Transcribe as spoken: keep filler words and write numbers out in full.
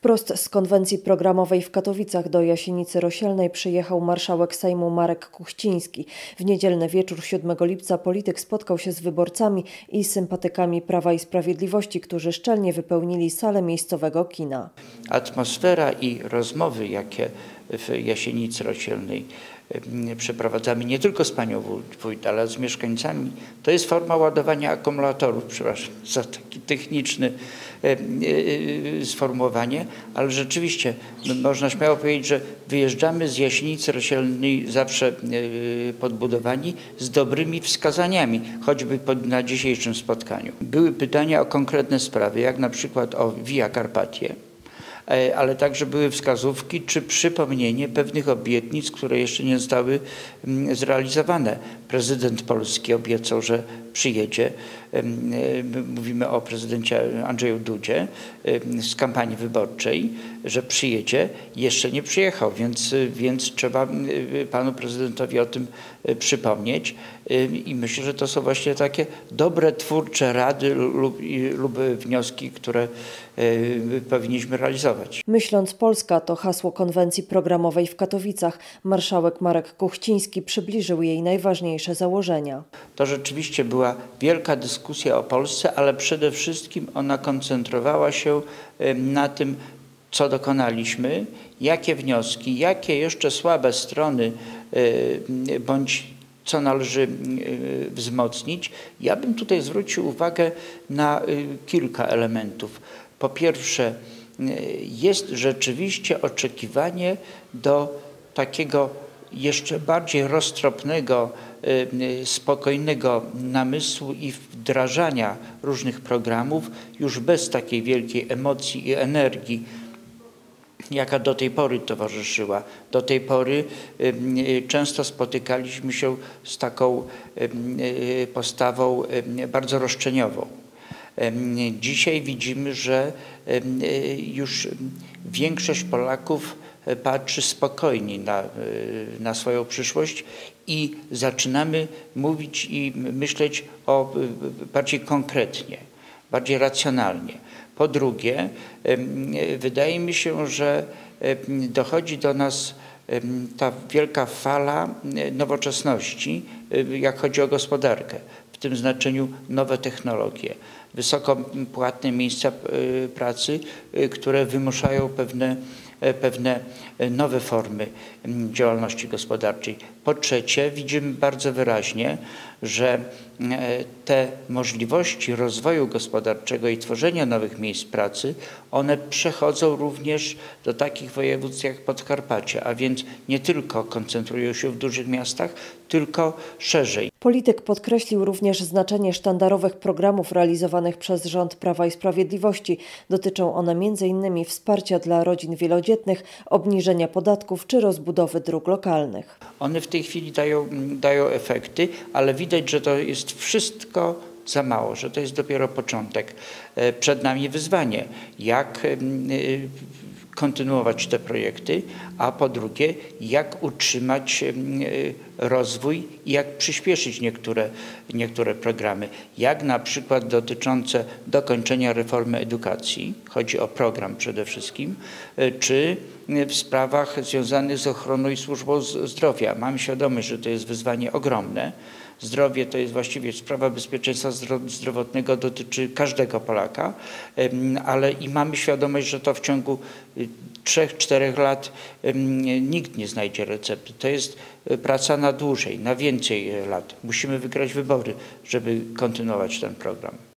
Wprost z konwencji programowej w Katowicach do Jasienicy Rosielnej przyjechał marszałek Sejmu Marek Kuchciński. W niedzielny wieczór siódmego lipca polityk spotkał się z wyborcami i sympatykami Prawa i Sprawiedliwości, którzy szczelnie wypełnili salę miejscowego kina. Atmosfera i rozmowy, jakie w Jasienicy Rosielnej przeprowadzamy nie tylko z panią wójt, ale z mieszkańcami, to jest forma ładowania akumulatorów, przepraszam za takie techniczne sformułowanie, ale rzeczywiście można śmiało powiedzieć, że wyjeżdżamy z Jasienicy Rosielnej zawsze podbudowani z dobrymi wskazaniami, choćby na dzisiejszym spotkaniu. Były pytania o konkretne sprawy, jak na przykład o Via Carpatia, ale także były wskazówki czy przypomnienie pewnych obietnic, które jeszcze nie zostały zrealizowane. Prezydent Polski obiecał, że przyjedzie. Mówimy o prezydencie Andrzeju Dudzie z kampanii wyborczej, że przyjedzie. Jeszcze nie przyjechał, więc, więc trzeba panu prezydentowi o tym przypomnieć. I myślę, że to są właśnie takie dobre, twórcze rady lub, lub wnioski, które powinniśmy realizować. Myśląc Polska to hasło konwencji programowej w Katowicach. Marszałek Marek Kuchciński przybliżył jej najważniejsze założenia. To rzeczywiście była wielka dyskusja o Polsce, ale przede wszystkim ona koncentrowała się na tym, co dokonaliśmy, jakie wnioski, jakie jeszcze słabe strony bądź co należy wzmocnić. Ja bym tutaj zwrócił uwagę na kilka elementów. Po pierwsze, jest rzeczywiście oczekiwanie do takiego jeszcze bardziej roztropnego, spokojnego namysłu i wdrażania różnych programów już bez takiej wielkiej emocji i energii, jaka do tej pory towarzyszyła. Do tej pory często spotykaliśmy się z taką postawą bardzo roszczeniową. Dzisiaj widzimy, że już większość Polaków patrzy spokojnie na, na swoją przyszłość i zaczynamy mówić i myśleć o bardziej konkretnie, bardziej racjonalnie. Po drugie, wydaje mi się, że dochodzi do nas ta wielka fala nowoczesności, jak chodzi o gospodarkę. W tym znaczeniu nowe technologie, wysoko płatne miejsca pracy, które wymuszają pewne, pewne nowe formy działalności gospodarczej. Po trzecie, widzimy bardzo wyraźnie, że te możliwości rozwoju gospodarczego i tworzenia nowych miejsc pracy, one przechodzą również do takich województw jak Podkarpacie, a więc nie tylko koncentrują się w dużych miastach, tylko szerzej. Polityk podkreślił również znaczenie sztandarowych programów realizowanych przez rząd Prawa i Sprawiedliwości. Dotyczą one między innymi wsparcia dla rodzin wielodzietnych, obniżenia podatków czy rozbudowy dróg lokalnych. One w tej chwili dają, dają efekty, ale widać, że to jest wszystko za mało, że to jest dopiero początek. Przed nami wyzwanie, jak kontynuować te projekty, a po drugie, jak utrzymać rozwój i jak przyspieszyć niektóre, niektóre programy. Jak na przykład dotyczące dokończenia reformy edukacji, chodzi o program przede wszystkim, czy w sprawach związanych z ochroną i służbą zdrowia. Mam świadomość, że to jest wyzwanie ogromne. Zdrowie to jest właściwie sprawa bezpieczeństwa zdrowotnego, dotyczy każdego Polaka, ale i mamy świadomość, że to w ciągu trzech, czterech lat nikt nie znajdzie recepty. To jest praca na dłużej, na więcej lat. Musimy wygrać wybory, żeby kontynuować ten program.